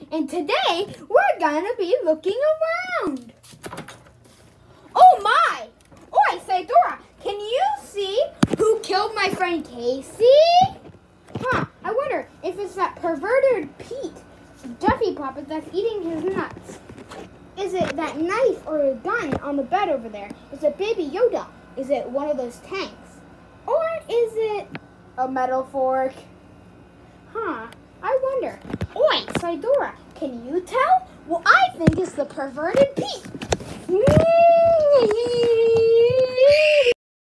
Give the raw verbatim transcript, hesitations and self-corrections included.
and today we're gonna be looking around. Oh my! Oi, Sidora, can you see who killed my friend Casey? Huh, I wonder if it's that perverted Pete Duffy Puppet that's eating his nuts. Is it that knife or a gun on the bed over there? Is it Baby Yoda? Is it one of those tanks? Or is it a metal fork? Huh, I wonder. Oi, Sidora, can you tell? Well, I think it's the perverted Pete.